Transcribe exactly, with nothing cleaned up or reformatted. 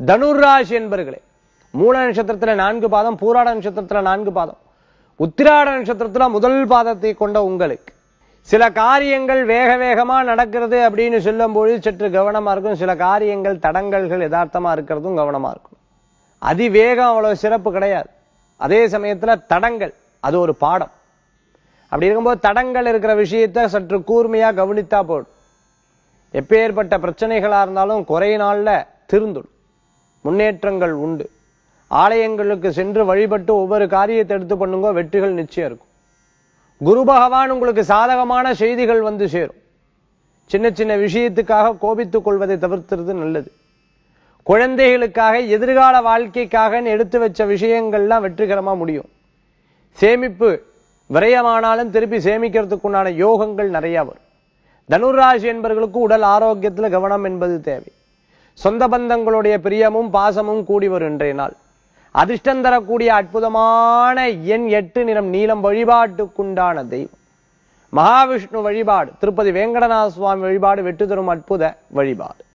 தனுராசி என்பர்களே, மூல நட்சத்திரத்துல நான்கு பாதம், பூராட நட்சத்திரத்துல நான்கு பாதம், உத்திராட நட்சத்திரத்துல முதல் பாதத்தை கொண்ட உங்களுக்கு சில காரியங்கள் வேக வேகமா நடக்கிறது அப்படின்னு சொல்லும் பொழுது சற்று கவனமா இருக்கும். சில காரியங்கள் தடங்கல்கள் யதார்த்தமா இருக்கிறதும் கவனமா இருக்கும். அதிவேகம் அவ்வளவு சிறப்பு கிடையாது. அதே சமயத்துல தடங்கள் அது ஒரு பாடம். அப்படி இருக்கும்போது தடங்கள் இருக்கிற விஷயத்தை சற்று கூர்மையா கவனித்தா போடும். எப்பேற்பட்ட பிரச்சனைகளா இருந்தாலும் குறை நாள்ல திருந்துடும். முன்னேற்றங்கள் உண்டு. ஆலயங்களுக்கு சென்று வழிபட்டு ஒவ்வொரு காரியத்தை எடுத்து பண்ணுங்க, வெற்றிகள் நிச்சயம் இருக்கும். குரு பகவான் உங்களுக்கு சாதகமான செய்திகள் வந்து சேரும். சின்ன சின்ன விஷயத்துக்காக கோபித்துக் கொள்வதை தவிர்த்துறது நல்லது. குழந்தைகளுக்காக எதிர்கால வாழ்க்கைக்காக எடுத்து வச்ச விஷயங்கள்லாம் வெற்றிகரமா முடியும். சேமிப்பு விரயமானாலும் திருப்பி சேமிக்கிறதுக்குண்டான யோகங்கள் நிறைய வரும். தனுராசி என்பவர்களுக்கு உடல் ஆரோக்கியத்தில் கவனம் என்பது தேவை. சொந்த பந்தங்களுடைய பிரியமும் பாசமும் கூடி வரும் இன்றைய நாள். அதிர்ஷ்டம் தரக்கூடிய அற்புதமான எண் எட்டு, நிறம் நீலம். வழிபாட்டுக்குண்டான தெய்வம் மகாவிஷ்ணு வழிபாடு, திருப்பதி வேங்கடநாத சுவாமி வழிபாடு வெற்றி தரும் அற்புத வழிபாடு.